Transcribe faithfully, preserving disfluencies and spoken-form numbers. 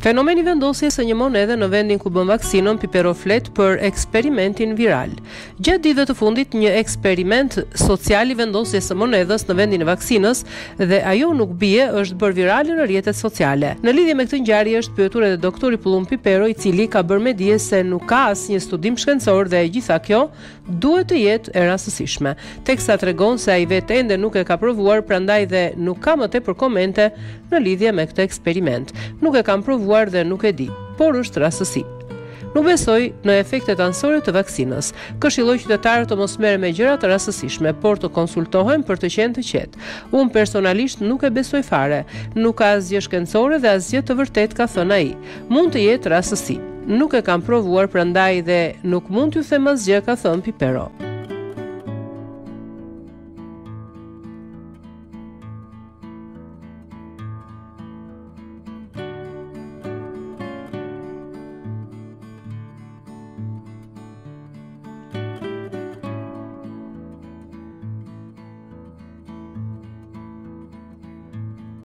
Fenomeni vendosjes së një monede në vendin ku bën vaksinën, Pipero flet për eksperimentin viral. Gjatë ditëve të fundit, një eksperiment social i vendosjes së monedhës në vendin e vaksinës dhe ajo nuk bie është bërë virale në rrjetet sociale. Në lidhje me këtë ngjarje është pyetur edhe doktori Pullum Pipero, i cili ka bërë me dije se nuk ka asnjë studim shkencor dhe e gjitha kjo duhet të jetë e rastësishme. Teksa tregon se ai vetë ende nuk e ka provuar, prandaj dhe nuk ka më tepër komente në lidhje me këtë eksperiment. Nuk e kam provuar dhe nuk e di, por është rastësi. Nuk besoj në efektet anësore të vaksinës. Këshilloj qytetarët të mos merren me gjëra të rastësishme, por të konsultohen për të qenë të qetë. Unë personalisht nuk e besoj fare. Nuk ka asgjë shkencore dhe asgjë të vërtet, ka thënë ai. Mund të jetë rastësi. Nuk e kam provuar, prandaj dhe nuk mund t'ju them asgjë, ka thënë Pipero.